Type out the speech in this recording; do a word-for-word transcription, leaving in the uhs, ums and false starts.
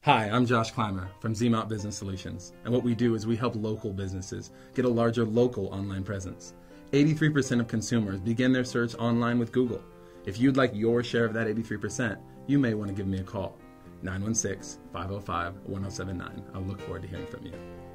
Hi, I'm Josh Clymer from Z Mount Business Solutions, and what we do is we help local businesses get a larger local online presence. eighty-three percent of consumers begin their search online with Google. If you'd like your share of that eighty-three percent, you may want to give me a call, nine one six, five oh five, one oh seven nine. I'll look forward to hearing from you.